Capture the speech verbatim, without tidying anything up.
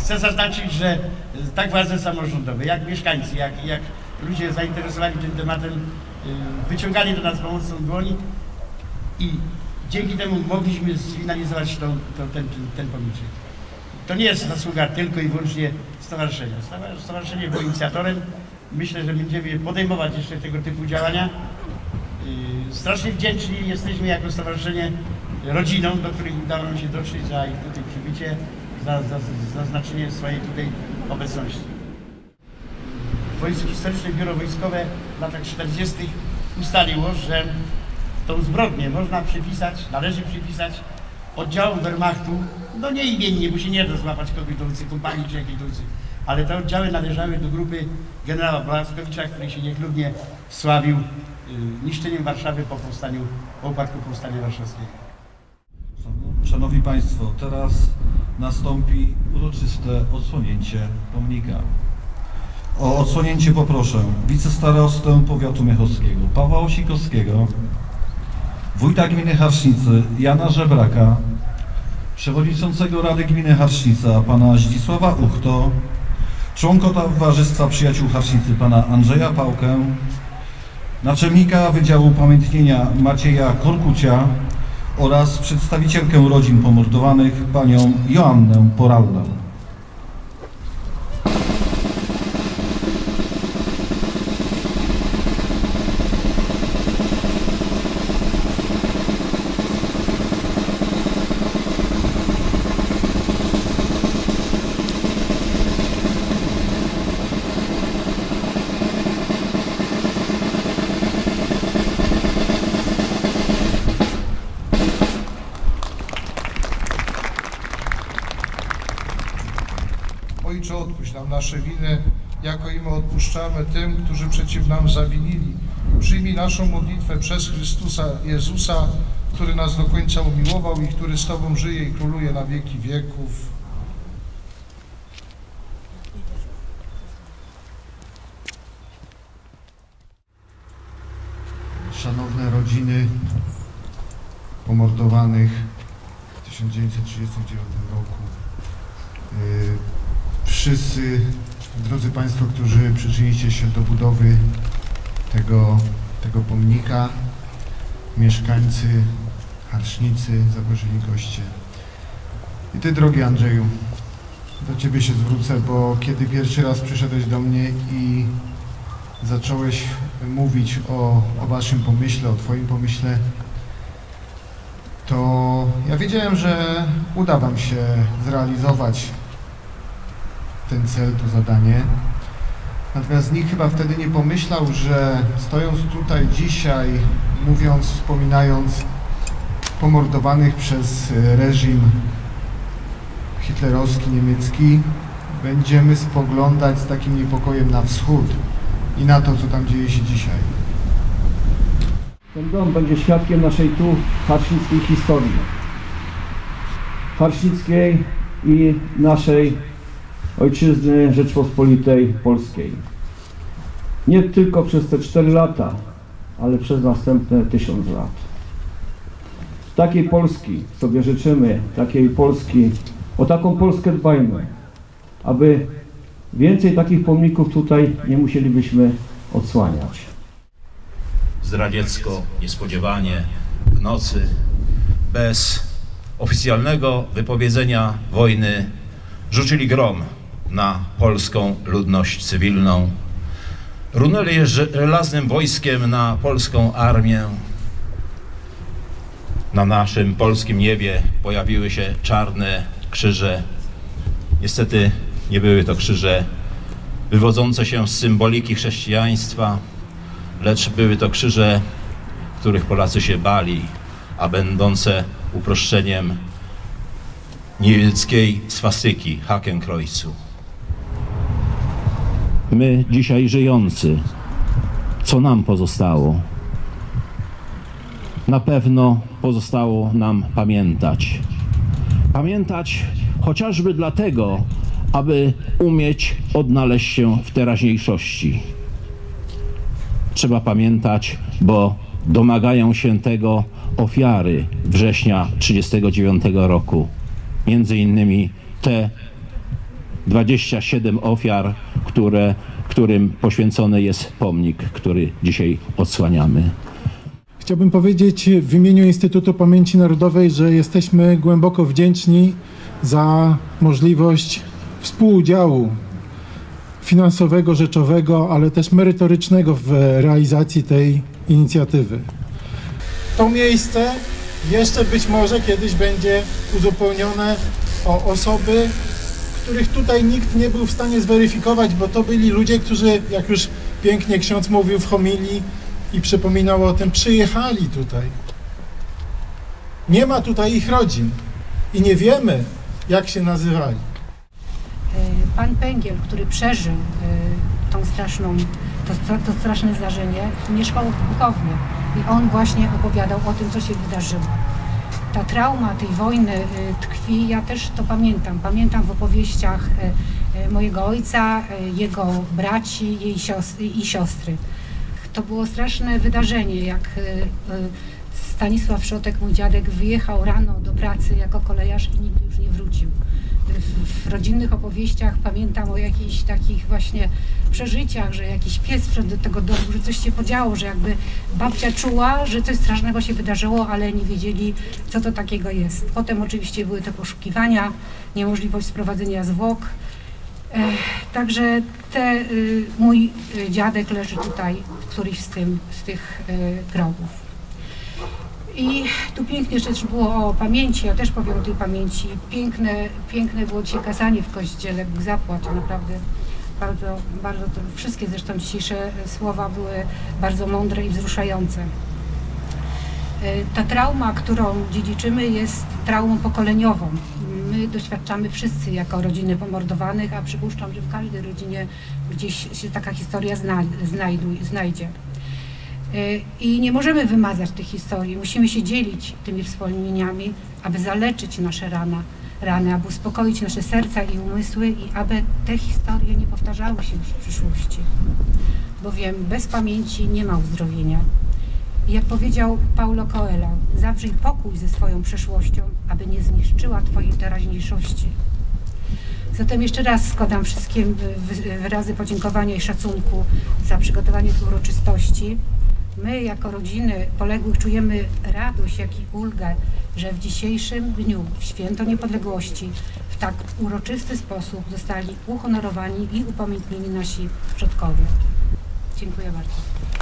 Chcę zaznaczyć, że tak władze samorządowe, jak mieszkańcy, jak, jak ludzie zainteresowani tym tematem wyciągali do nas pomocną dłoń i dzięki temu mogliśmy sfinalizować to, to, ten, ten, ten pomniczek. To nie jest zasługa tylko i wyłącznie stowarzyszenia. Stowarzyszenie było inicjatorem. Myślę, że będziemy podejmować jeszcze tego typu działania. Strasznie wdzięczni jesteśmy jako stowarzyszenie rodzinom, do których udało nam się dotrzeć, za ich tutaj przybycie, za, za, za zaznaczenie swojej tutaj obecności. Wojsko Historyczne Biuro Wojskowe w latach czterdziestych ustaliło, że tą zbrodnię można przypisać, należy przypisać oddziałom Wehrmachtu, no nie imiennie, bo się nie da złapać kogoś do ulicy kompanii czy jakiejś ulicy, ale te oddziały należały do grupy generała Błaskowicza, który się niechlubnie sławił y, niszczeniem Warszawy po powstaniu, po upadku powstania warszawskiego. Szanowni Państwo, teraz nastąpi uroczyste odsłonięcie pomnika. O odsłonięcie poproszę wicestarostę powiatu miechowskiego Pawła Osikowskiego, wójta gminy Harsznicy Jana Żebraka, przewodniczącego Rady Gminy Harsznica pana Zdzisława Uchto, członka Towarzystwa Przyjaciół Harsznicy pana Andrzeja Pałkę, naczelnika Wydziału Upamiętnienia Macieja Korkucia oraz przedstawicielkę rodzin pomordowanych panią Joannę Porallę. Ojcze, odpuść nam nasze winy, jako i my odpuszczamy tym, którzy przeciw nam zawinili. Przyjmij naszą modlitwę przez Chrystusa Jezusa, który nas do końca umiłował i który z Tobą żyje i króluje na wieki wieków. Szanowne rodziny pomordowanych w tysiąc dziewięćset trzydziestym dziewiątym roku. Yy, Wszyscy, drodzy Państwo, którzy przyczyniliście się do budowy tego, tego pomnika, mieszkańcy Harsznicy, zaproszeni goście. I Ty, drogi Andrzeju, do Ciebie się zwrócę, bo kiedy pierwszy raz przyszedłeś do mnie i zacząłeś mówić o, o Waszym pomyśle, o Twoim pomyśle, to ja wiedziałem, że uda Wam się zrealizować ten cel, to zadanie. Natomiast nikt chyba wtedy nie pomyślał, że stojąc tutaj dzisiaj, mówiąc, wspominając pomordowanych przez reżim hitlerowski, niemiecki, będziemy spoglądać z takim niepokojem na wschód i na to, co tam dzieje się dzisiaj. Ten dom będzie świadkiem naszej tu harsznickiej historii. Harsznickiej i naszej Ojczyzny Rzeczpospolitej Polskiej. Nie tylko przez te cztery lata, ale przez następne tysiąc lat. Takiej Polski sobie życzymy, takiej Polski, o taką Polskę dbajmy, aby więcej takich pomników tutaj nie musielibyśmy odsłaniać. Zdradziecko, niespodziewanie, w nocy, bez oficjalnego wypowiedzenia wojny, rzucili grom na polską ludność cywilną. Runęli żelaznym wojskiem na polską armię. Na naszym polskim niebie pojawiły się czarne krzyże. Niestety nie były to krzyże wywodzące się z symboliki chrześcijaństwa, lecz były to krzyże, których Polacy się bali, a będące uproszczeniem niemieckiej swastyki, Hakenkreuzu. My dzisiaj żyjący, co nam pozostało? Na pewno pozostało nam pamiętać. Pamiętać chociażby dlatego, aby umieć odnaleźć się w teraźniejszości. Trzeba pamiętać, bo domagają się tego ofiary września tysiąc dziewięćset trzydziestego dziewiątego roku. Między innymi te dwadzieścia siedem ofiar, które, którym poświęcony jest pomnik, który dzisiaj odsłaniamy. Chciałbym powiedzieć w imieniu Instytutu Pamięci Narodowej, że jesteśmy głęboko wdzięczni za możliwość współudziału finansowego, rzeczowego, ale też merytorycznego w realizacji tej inicjatywy. To miejsce jeszcze być może kiedyś będzie uzupełnione o osoby, których tutaj nikt nie był w stanie zweryfikować, bo to byli ludzie, którzy, jak już pięknie ksiądz mówił w homilii i przypominał o tym, przyjechali tutaj. Nie ma tutaj ich rodzin i nie wiemy, jak się nazywali. Pan Pęgiel, który przeżył tą straszną, to, to straszne zdarzenie, mieszkał w Bukowie i on właśnie opowiadał o tym, co się wydarzyło. Ta trauma tej wojny tkwi, ja też to pamiętam. Pamiętam w opowieściach mojego ojca, jego braci jej siostry, i siostry. To było straszne wydarzenie, jak Stanisław Szotek, mój dziadek, wyjechał rano do pracy jako kolejarz i nigdy już nie wrócił. W, w rodzinnych opowieściach pamiętam o jakichś takich właśnie przeżyciach, że jakiś pies wszedł do tego domu, że coś się podziało, że jakby babcia czuła, że coś strasznego się wydarzyło, ale nie wiedzieli, co to takiego jest. Potem oczywiście były te poszukiwania, niemożliwość sprowadzenia zwłok. E, także te, y, mój y, dziadek leży tutaj w którymś z, tym, z tych y, grobów. I tu pięknie też było o pamięci, ja też powiem o tej pamięci. Piękne, piękne było dzisiaj kazanie w kościele, Bóg zapłać, naprawdę bardzo, bardzo to, wszystkie zresztą dzisiejsze słowa były bardzo mądre i wzruszające. Ta trauma, którą dziedziczymy, jest traumą pokoleniową. My doświadczamy wszyscy jako rodziny pomordowanych, a przypuszczam, że w każdej rodzinie gdzieś się taka historia zna, znajdu, znajdzie. I nie możemy wymazać tych historii, musimy się dzielić tymi wspomnieniami, aby zaleczyć nasze rana, rany, aby uspokoić nasze serca i umysły i aby te historie nie powtarzały się już w przyszłości. Bowiem bez pamięci nie ma uzdrowienia. I jak powiedział Paulo Coelho, zawrzyj pokój ze swoją przeszłością, aby nie zniszczyła twojej teraźniejszości. Zatem jeszcze raz składam wszystkie wyrazy podziękowania i szacunku za przygotowanie tej uroczystości. My jako rodziny poległych czujemy radość, jak i ulgę, że w dzisiejszym dniu, w Święto Niepodległości, w tak uroczysty sposób zostali uhonorowani i upamiętnieni nasi przodkowie. Dziękuję bardzo.